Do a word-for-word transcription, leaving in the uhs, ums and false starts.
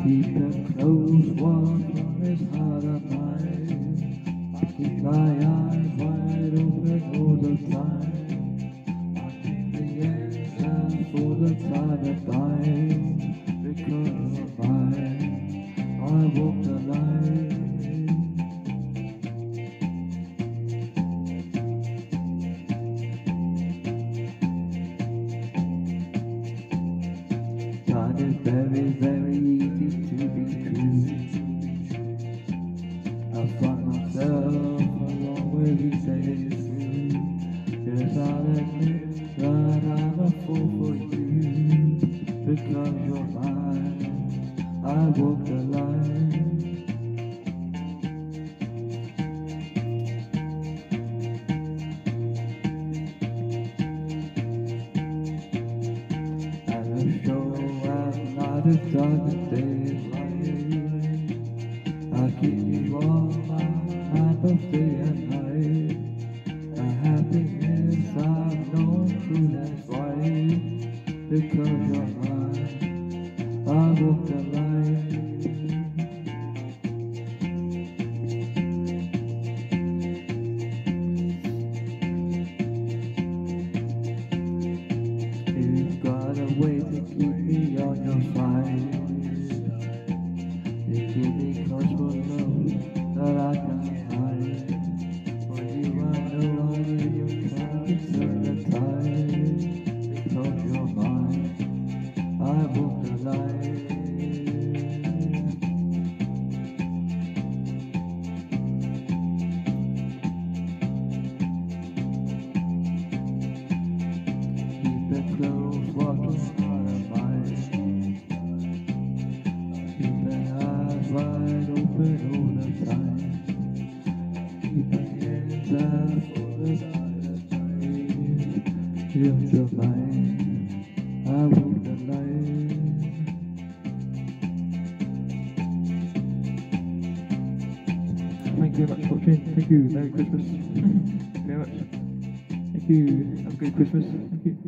keep it close, one from his heart and mind. I keep my eyes wide open all the time. I keep the answers for the time that binds. Because of mine, I walk the line. Time is very, very easy to be true. I find myself along where we say it's true. Yes, I'll admit that I'm a fool for you. Because you're mine, I walk the line. And I'm sure I'm not as dark as day is light. I keep you on my mind both day and night. A happiness I've known through that's right. Because you're mine, I walk the line. You've got a way to keep me on your side. You keep me close for love that I can't hide. For you I know I'll give you time to turn the tide. Because you're mine, I walk the line. Keep it close, walking heart and mind. Keep my eyes wide open all the time. Keep my hands out for the silent night. Because you're mine, I walk the line. Thank you very much for watching. Thank you. Merry Christmas. Thank you very much. Thank you. Have a good Christmas. Thank you.